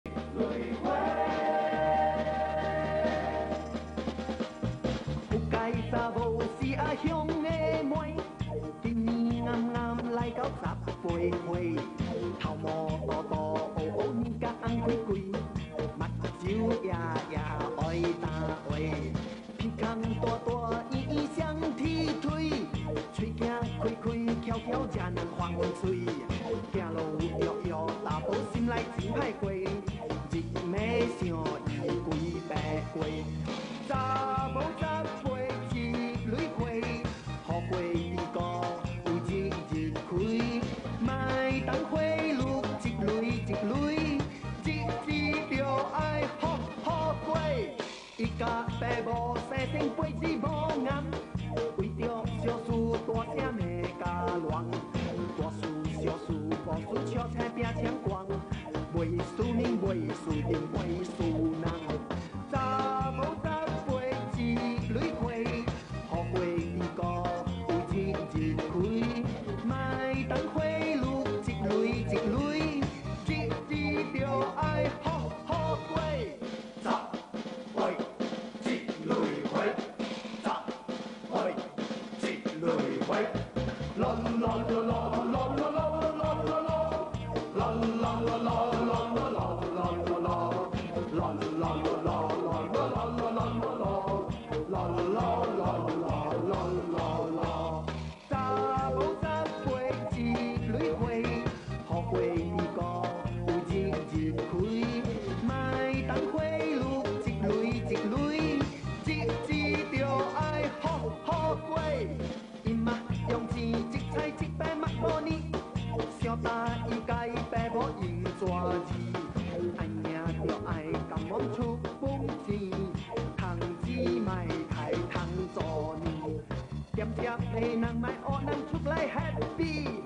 有介沙无是阿乡的妹，今年啱啱来到18岁，头毛多多，乌乌面甲红开开，目睭夜夜爱打话，鼻孔大大圆圆像铁腿，嘴镜开开翘翘才能放嘴，行路摇摇大步心内真歹过，日暝想伊规白过，查某18岁一蕊花，好过伊个有日日开，莫当花露一蕊一蕊，日子就爱好好过。伊甲爸母生生辈子无颜，为着小事大声骂甲乱，大事小事无事笑车拼抢光，袂输面袂输阵袂输人，查某18岁一蕊花，好过伊个有日日开，莫当花露一蕊一蕊，日子就爱好好过。查某18岁一蕊花，好过伊个有日日开，莫当花露一蕊一蕊，日子就爱好好过。伊嘛用钱一菜一摆嘛无呢，想打伊甲伊爸母用纸字，爱命就爱甘愿出本钱，通钱莫太通做呢，点点的人莫学人出来 happy。